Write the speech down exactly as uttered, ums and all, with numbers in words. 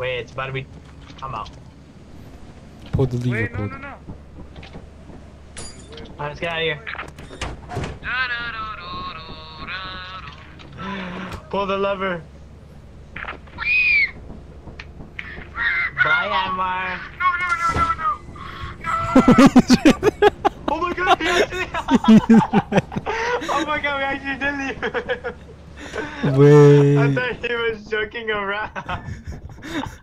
Wait, it's about to be. I'm out. Pull the lever. Wait, no, pull no, the- no. Alright, let's get out of here. Pull the lever. Bye, Amar. No, no, no, no, no. Oh my god, we actually. Oh my god, we actually did leave. Wait. I thought he was joking around.